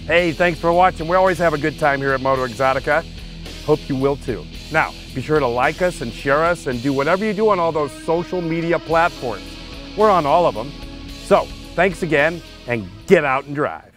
Hey, thanks for watching. We always have a good time here at Moto Exotica. Hope you will too. Now, be sure to like us and share us and do whatever you do on all those social media platforms. We're on all of them. So, thanks again and get out and drive.